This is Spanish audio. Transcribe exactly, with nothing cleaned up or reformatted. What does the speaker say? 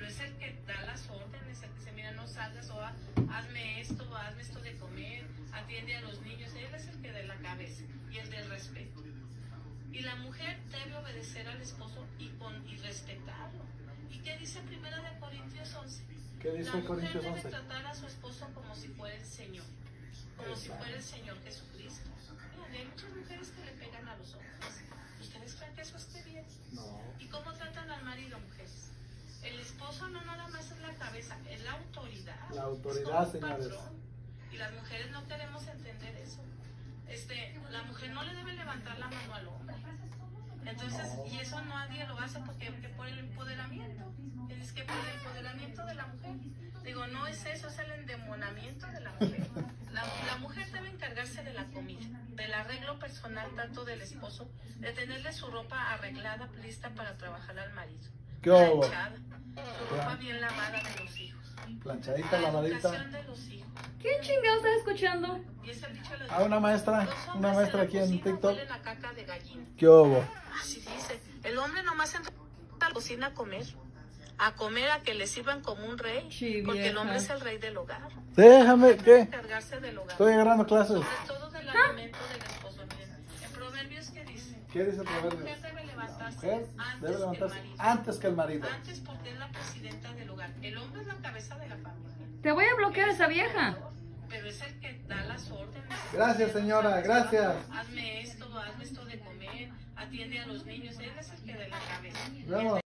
es el que da las órdenes, el que se mira, no salgas o ha, hazme esto, o hazme esto de comer, atiende a los niños. Él es el que da la cabeza y el del respeto. Y la mujer debe obedecer al esposo y, con, y respetarlo. ¿Y qué dice Primera de Corintios once? ¿Qué dice La Corintios mujer debe once? tratar a su esposo como si fuera el Señor, como si fuera el Señor Jesucristo. Miren, hay muchas mujeres que le pegan a los hombres. ¿Ustedes creen que eso esté bien? No. ¿Y cómo tratan al marido, mujeres? El esposo no nada más es la cabeza, es la autoridad. La autoridad, es como un señores. patrón. Y las mujeres no queremos entender eso. Este, la mujer no le debe levantar la mano al hombre. Entonces, No. y eso nadie lo hace porque que por el empoderamiento. Es que por el empoderamiento de la mujer. Digo, no es eso, es el endemonamiento de la mujer. La, la mujer debe encargarse de la comida, del arreglo personal tanto del esposo, de tenerle su ropa arreglada, lista para trabajar al marido. ¿Qué hubo? Planchada, su ropa bien lavada de los hijos. Planchadita, La lavadita. educación de los hijos. ¿Qué chingado estás escuchando? Y es el dicho de los Ah, una maestra, Los una hombres maestra en la aquí en cocina TikTok. huelen a caca de gallina. ¿Qué hubo? Así dice. El hombre nomás entra a la cocina a comer. A comer, a que le sirvan como un rey. Sí, porque el vieja. hombre es el rey del hogar. Déjame, ¿qué? Encargarse del hogar. Estoy agarrando clases. Sobre todo del alimento del esposo. Miren, en Proverbios, ¿qué dice? ¿Qué dice el La proverbio? mujer debe levantarse Mujer antes debe que el levantarse marido. antes que el marido. Antes porque es la presidenta del hogar. El hombre es la cabeza de la familia. Te voy a bloquear a esa vieja. Pero es el que da las órdenes. Gracias, señora, gracias. Hazme esto, hazme esto de comer, atiende a los niños. Él es el que da la cabeza. Vamos.